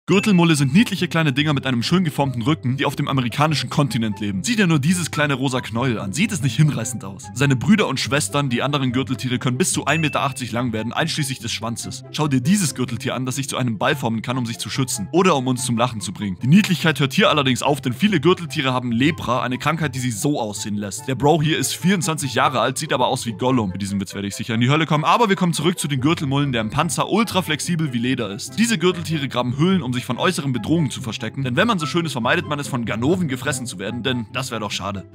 Gürtelmulle sind niedliche kleine Dinger mit einem schön geformten Rücken, die auf dem amerikanischen Kontinent leben. Sieh dir nur dieses kleine rosa Knäuel an. Sieht es nicht hinreißend aus? Seine Brüder und Schwestern, die anderen Gürteltiere, können bis zu 1,80 Meter lang werden, einschließlich des Schwanzes. Schau dir dieses Gürteltier an, das sich zu einem Ball formen kann, um sich zu schützen oder um uns zum Lachen zu bringen. Die Niedlichkeit hört hier allerdings auf, denn viele Gürteltiere haben Lepra, eine Krankheit, die sie so aussehen lässt. Der Bro hier ist 24 Jahre alt, sieht aber aus wie Gollum. Mit diesem Witz werde ich sicher in die Hölle kommen, aber wir kommen zurück zu den Gürtelmullen, deren Panzer ultra flexibel wie Leder ist. Diese Gürteltiere graben Höhlen, um sich von äußeren Bedrohungen zu verstecken, denn wenn man so schön ist, vermeidet man es, von Ganoven gefressen zu werden, denn das wäre doch schade.